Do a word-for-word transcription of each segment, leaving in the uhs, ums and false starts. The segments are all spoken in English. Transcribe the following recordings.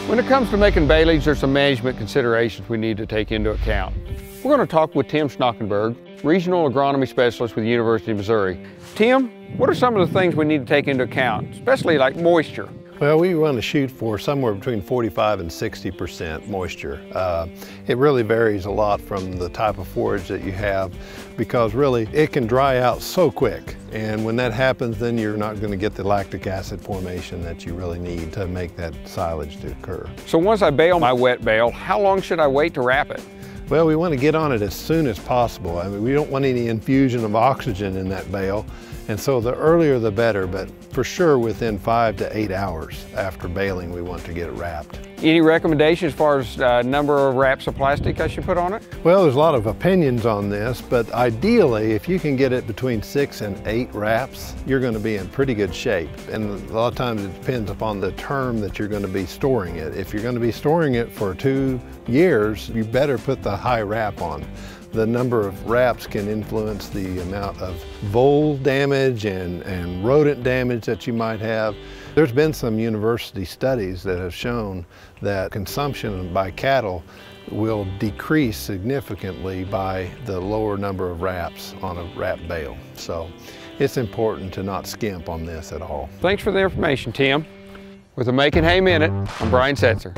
When it comes to making baleage, there's some management considerations we need to take into account. We're going to talk with Tim Schnakenberg, Regional Agronomy Specialist with the University of Missouri. Tim, what are some of the things we need to take into account, especially like moisture? Well, we want to shoot for somewhere between forty-five and sixty percent moisture. Uh, it really varies a lot from the type of forage that you have, because really it can dry out so quick. And when that happens, then you're not going to get the lactic acid formation that you really need to make that silage to occur. So once I bale my wet bale, how long should I wait to wrap it? Well, we want to get on it as soon as possible. I mean, we don't want any infusion of oxygen in that bale, and so the earlier the better, but for sure within five to eight hours after baling we want to get it wrapped. Any recommendations as far as uh, number of wraps of plastic I should put on it? Well, there's a lot of opinions on this, but ideally if you can get it between six and eight wraps, you're going to be in pretty good shape. And a lot of times it depends upon the term that you're going to be storing it. If you're going to be storing it for two years, you better put the high wrap on. The number of wraps can influence the amount of vole damage and, and rodent damage that you might have. There's been some university studies that have shown that consumption by cattle will decrease significantly by the lower number of wraps on a wrap bale. So it's important to not skimp on this at all. Thanks for the information, Tim. With the Makin Hay Minute, I'm Bryan Setzer.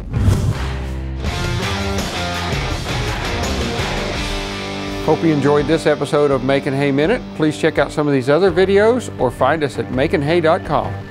Hope you enjoyed this episode of Makin Hay Minute. Please check out some of these other videos or find us at makin hay dot com.